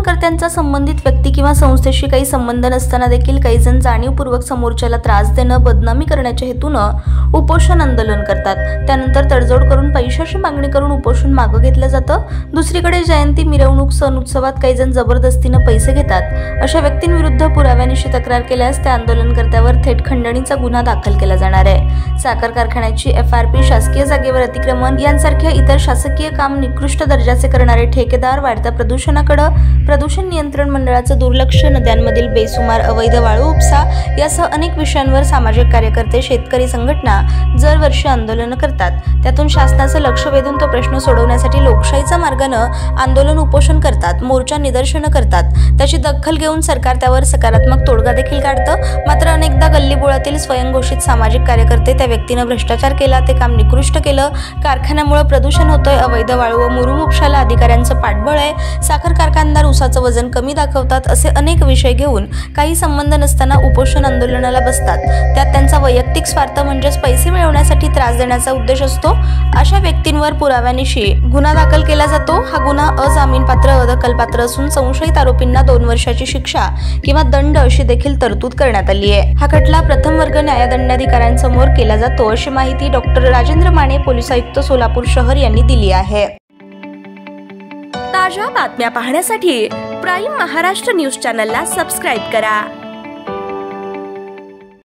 आंदोलनकर्त्यांचा संबंधित व्यक्ती किंवा संस्थेशी काही संबंध नसताना देखील काही जण जाणीवपूर्वक समोरच्याला त्रास देणं, बदनामी करण्याच्या हेतूनं उपोषण आंदोलन करतात। त्यानंतर तडजोड करून पैशाची मागणी करून उपोषण मागे घेतलं जातं। दुसरीकडे जयंती, मिरवणूक, सण उत्सवात काही जण जबरदस्तीनं पैसे घेतात। अशा व्यक्तींविरुद्ध पुराव्यानिशी तक्रार केल्यास त्या आंदोलनकर्त्यावर थेट खंडणीचा गुन्हा दाखल केला जाणार आहे। साखर कारखान्याची FRP, शासकीय जागेवर अतिक्रमण यांसारख्या इतर शासकीय काम निकृष्ट दर्जाचे करणारे ठेकेदार, वाढत्या प्रदूषणाकडे प्रदूषण नियंत्रण मंडळाचं दुर्लक्ष, नद्यांमधील बेसुमार अवैध वाळू उपसा यासह अनेक विषयांवर सामाजिक कार्यकर्ते, शेतकरी संघटना दरवर्षी आंदोलन करतात। त्यातून शासनाचं लक्ष वेधून तो प्रश्न सोडवण्यासाठी लोकशाहीच्या मार्गानं आंदोलन, उपोषण करतात, मोर्चा, निदर्शनं करतात। त्याची दखल घेऊन सरकार त्यावर सकारात्मक तोडगा देखील काढतं। मात्र अनेकदा गल्लीबोळातील स्वयंघोषित सामाजिक कार्यकर्ते त्या व्यक्तीनं भ्रष्टाचार केला, ते काम निकृष्ट केलं, कारखान्यामुळे प्रदूषण होतंय, अवैध वाळू व मुरुम उपशाला अधिकाऱ्यांचं पाठबळ आहे, साखर कारखानदार ऊसाचं वजन कमी दाखवतात, असे अनेक विषय घेऊन काही संबंध नसताना उपोषण आंदोलनाला बसतात। त्यात त्यांचा वैयक्तिक स्वार्थ म्हणजेच पैसे मिळवण्यासाठी त्रास देण्याचा उद्देश असतो। अशा व्यक्तींवर पुराव्यानिशी गुन्हा दाखल केला जातो। हा गुन्हा अजामीनपात्र, अदखलपात्र असून संशयित आरोपींना 2 वर्षाची शिक्षा किंवा दंड अशी देखील तरतूद करण्यात आली आहे। हा खटला प्रथम वर्ग न्यायदंडाधिकाऱ्यांसमोर केला जातो, अशी माहिती डॉक्टर राजेंद्र माने, पोलीस आयुक्त, सोलापूर शहर यांनी दिली आहे। ताज्या बातम्या पाहण्यासाठी प्राईम महाराष्ट्र न्यूज चॅनलला सबस्क्राईब करा।